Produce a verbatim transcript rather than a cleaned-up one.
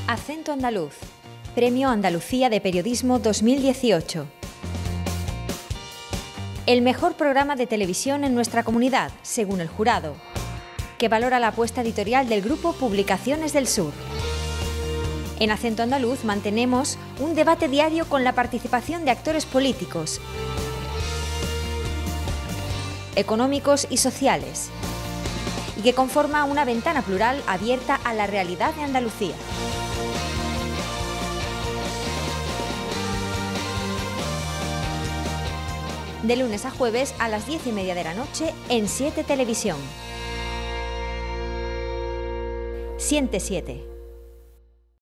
Acento Andaluz, Premio Andalucía de Periodismo dos mil dieciocho. El mejor programa de televisión en nuestra comunidad, según el jurado, que valora la apuesta editorial del grupo Publicaciones del Sur. En Acento Andaluz mantenemos un debate diario con la participación de actores políticos, económicos y sociales, y que conforma una ventana plural abierta a la realidad de Andalucía. De lunes a jueves a las diez y media de la noche en siete Televisión. Siente siete.